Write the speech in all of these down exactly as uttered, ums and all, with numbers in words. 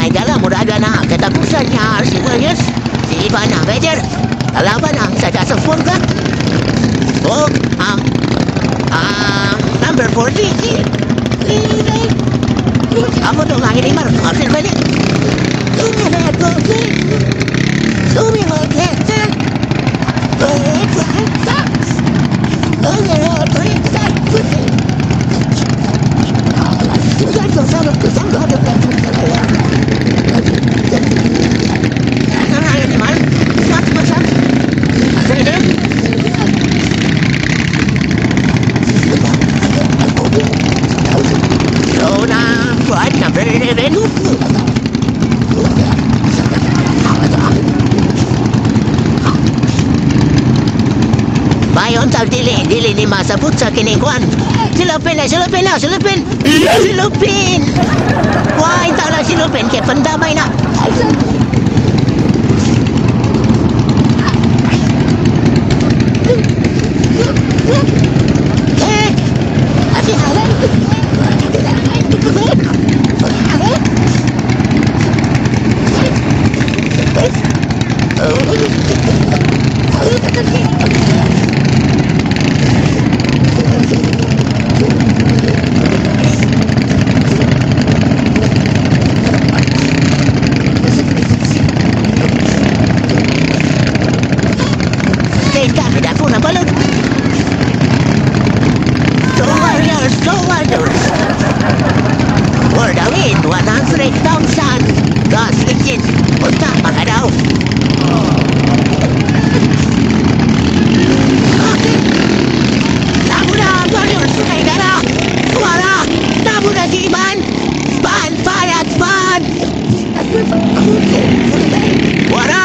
mga igala, muraga na katapusan niya si Warriors, si Ivan ang Vader. Kalaban ang Sagasang Forga. O ang ang number forty. Ako to nga Ilimar, Marcel balik. Sumihat ko, sumihat ko, Bayon tag dili, dili ni masabot sa kinikuan. Silupin na, silupin na, silupin! Silupin! Why, tala silupin, kaya pandamay na. Eh! Ati halan! one hundred thousand gas engine punta mga daw. Tabo na Warriors, sukay ka na wala, tabo na si Ivan. Ban, payat, ban wala.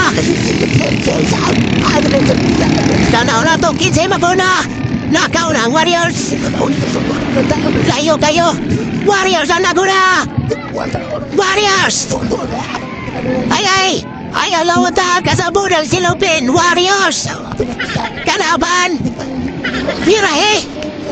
Tanaw na to, kinsa mapuna. Nakaw na ang Warriors. Kayo, kayo Warriors ang naguna. Warriors! Ay ay! Ay alawata kasabot ang silupin! Warriors! Kalaban! Birahe!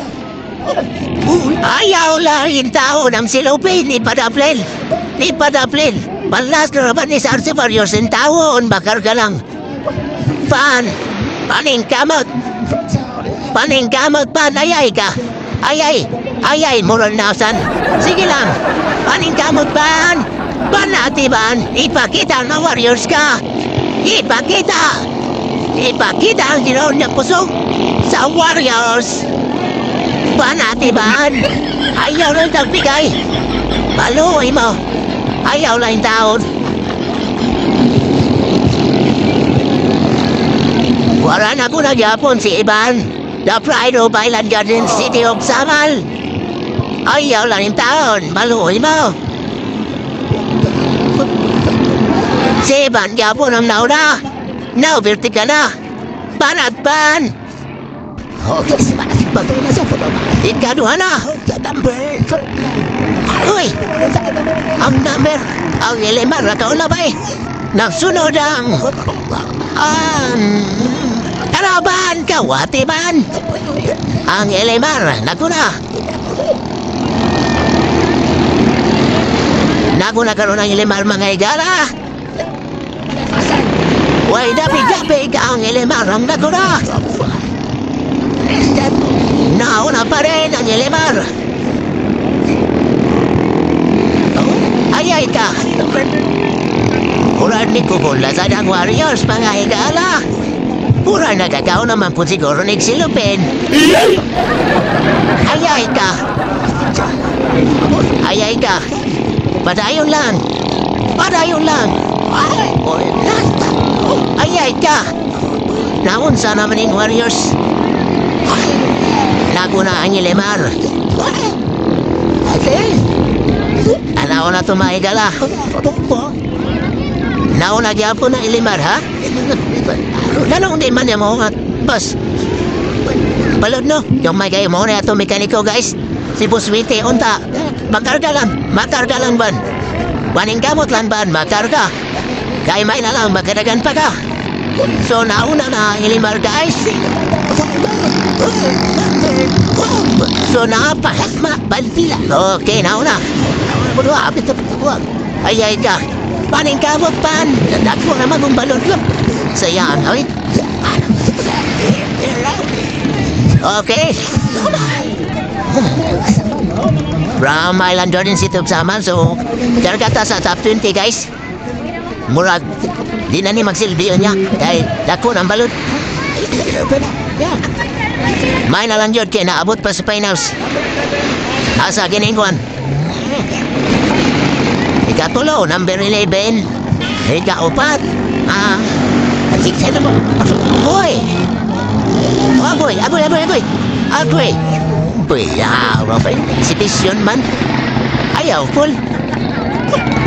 Ayaw lang tao ng silupin ni Padaplel! Ni Padaplel! Balas na naman ni Sarsi Warriors ang taon bakar ka lang! Pan! Paning kamot! Paning kamot pan! Ayay ka! Ayay! Ayay, moral nasan. Sige lang. Paning kamot ban. Banati ban. Ipakita na Warriors ka. Ipakita. Ipakita ang ginawa niya pusong sa Warriors. Banati ban. Ayaw lang tagbigay. Baluoy mo. Ayaw lang taon. Wala na ko nagyapon si Ivan. The Pride of Island Garden City of Samal. Ayaw lang yung taon, maluoy mo. Si Ivan, yapo ng nauna. Nauberti ka na. Panat pan. Ikaduha na. Uy, ang number. Ang Ilimar, rakaw na ba eh. Nagsunod ang... Ang... Kalaban, kawati man. Ang Ilimar, naguna. Naguna karoon ang Ilimar mga igala. Way dapig-dapig ang Ilimar ang naguna. Nauna pa rin ang Ilimar. Ayay ka. Kurang ni Kubula sa ng Warriors mga igala. Pura nagagaw naman po siguro nagsilupin. Ayay ka. Ayay ka. Padayon lang. Padayon lang. Ayay ka. Naunsa naman yung Warriors. Naguna ang Ilimar. Anaw na tumaigala. Nauna gyapon na Ilimar ha? Ganong di man mo at bas. Balod no, yung may kayo mo na ito mekaniko guys. Si Buswite unta. Makarga lang, makarga lang ban. Waning gamot lang ban, makarga. Kaya may na lang, magkadagan pa ka. So nauna na Ilimar guys. So napalasma, balpila. Okay, nauna. Budo, apit na pagkakuha. Ayay ka. Paning kamot pan. Dadako naman kung balon ko. Sayang, oy. Okay. From Island Jordan City of Saman. So, kargata sa top twenty guys. Murag, di na ni magsilbi niya. Dahil dako ng balon. May nalang yun kaya naabot pa sa finals. Asa giningkuan. Ikatulo, number eleven. Ikaupat. Ah, siksa na mo. Boy! Agoy, agoy, agoy, agoy. Agoy. Boy, ah, Robert. Exhibition man. Ayaw, full.